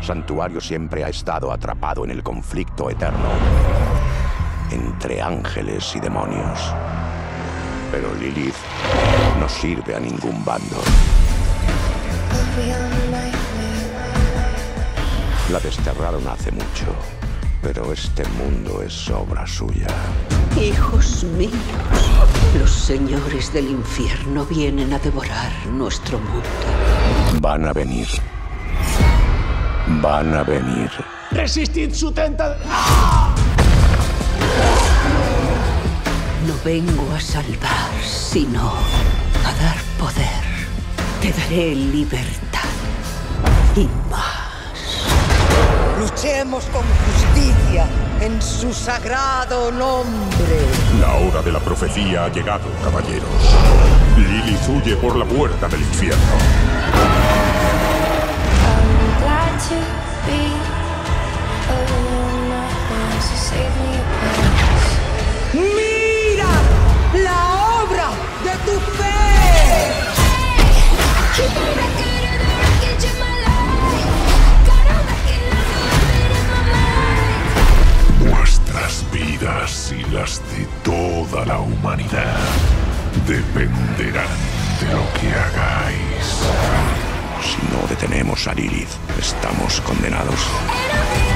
Santuario siempre ha estado atrapado en el conflicto eterno entre ángeles y demonios. Pero Lilith no sirve a ningún bando. La desterraron hace mucho, pero este mundo es obra suya. Hijos míos, los señores del infierno vienen a devorar nuestro mundo. Van a venir. Van a venir. ¡Resistid su tentación! No vengo a salvar, sino a dar poder. Te daré libertad y más. Luchemos con justicia en su sagrado nombre. La hora de la profecía ha llegado, caballeros. Lilith huye por la puerta del infierno. ¡Mira la obra de tu fe! Vuestras vidas y las de toda la humanidad dependerán de lo que hagáis. Si no detenemos a Lilith, estamos condenados.